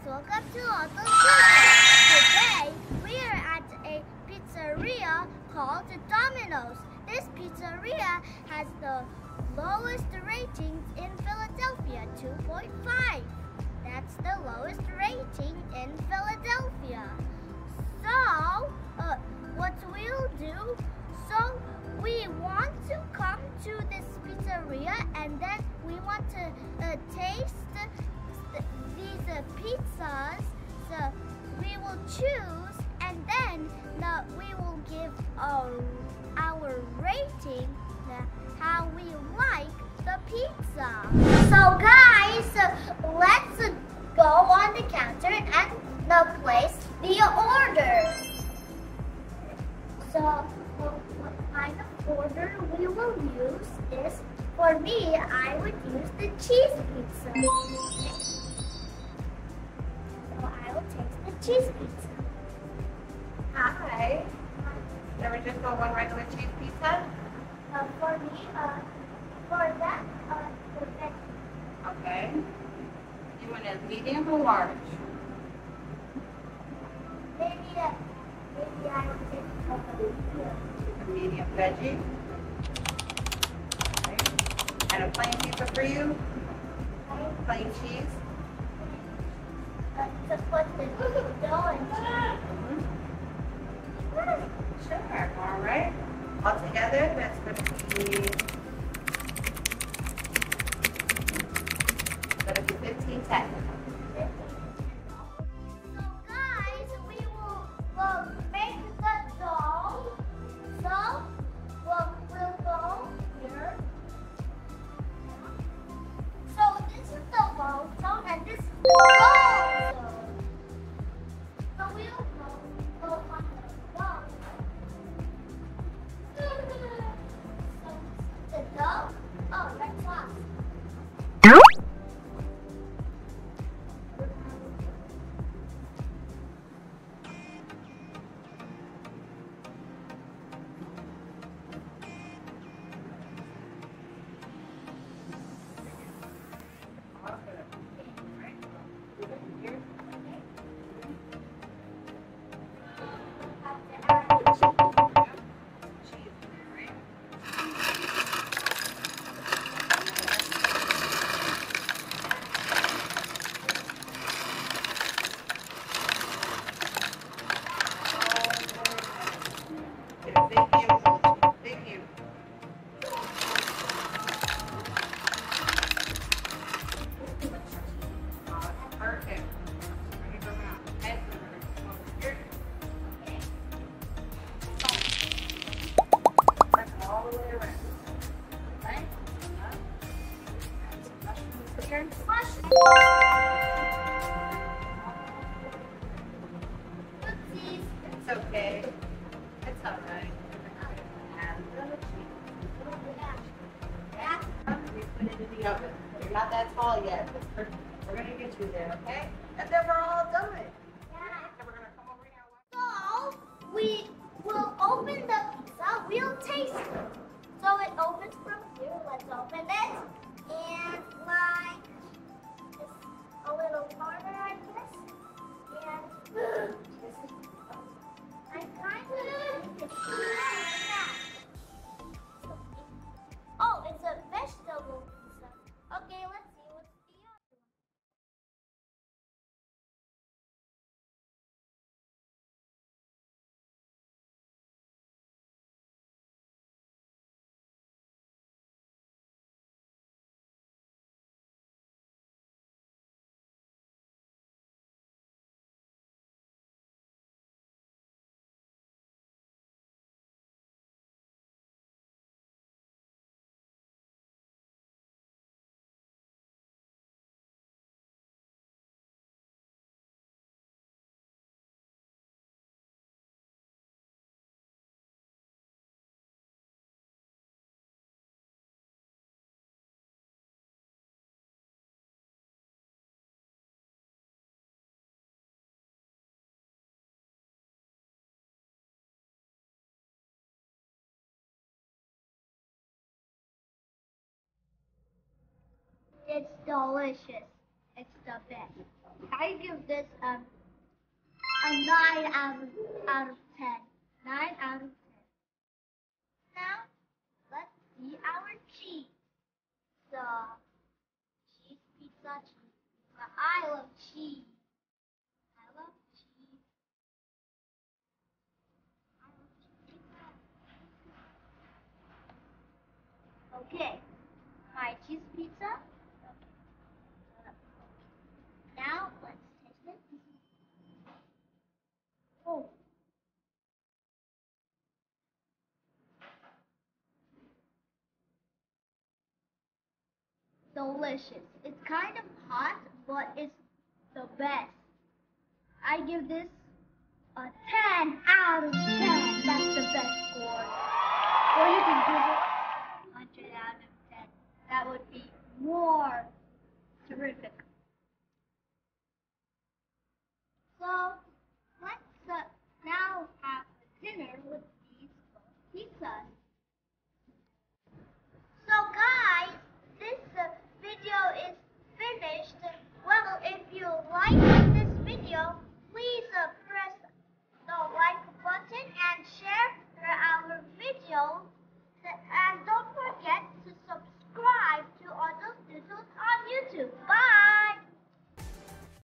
welcome to Local Cooking. Today we are at a pizzeria called Domino's. This pizzeria has the lowest ratings in Philadelphia, 2.5. That's the lowest rating in Philadelphia. So, what we'll do, so we want to come to this pizzeria and then we want to taste these pizzas. So we will choose and then we will give our rating, how we like the pizza. So guys, let's go on the counter and place the order. So what kind of order we will use is, for me, I would use the cheese pizza. So I will taste the cheese pizza. Hi. Never just go one regular cheese pizza? For me, for that, for that. Okay. You want a medium or large? Maybe I will take A medium veggie. Okay. And a plain pizza for you? Plain cheese? To put the dough in cheese. Sure. All right. Altogether, that's going to be 15.10. So guys, we will make the dough. So we'll go here. So this is the low tone and this is the low tone. So we'll go on the dough. So the dough. Oh, that's lost. It's okay. It's all right. We put it in the oven. You're not that tall yet. We're going to get you there, okay? And then we're all done. And we're going to come over here. So we will open the pizza. We'll taste it. So it opens from here. Let's open it. And like this, a little harder, I guess. And this is, I kind of think it's like that. Oh, it's a vegetable pizza. Okay, let's see what's the other one. It's delicious. It's the best. I give this a 9 out of 10. 9 out of 10. Now, let's see our cheese. The cheese pizza, cheese pizza. I love cheese. I love cheese. I love cheese pizza. Okay, my cheese pizza. Now, let's taste it. Oh. Delicious. It's kind of hot, but it's the best. I give this a 10 out of 10. That's the best score. Or you can give it 100 out of 10. That would be more terrific.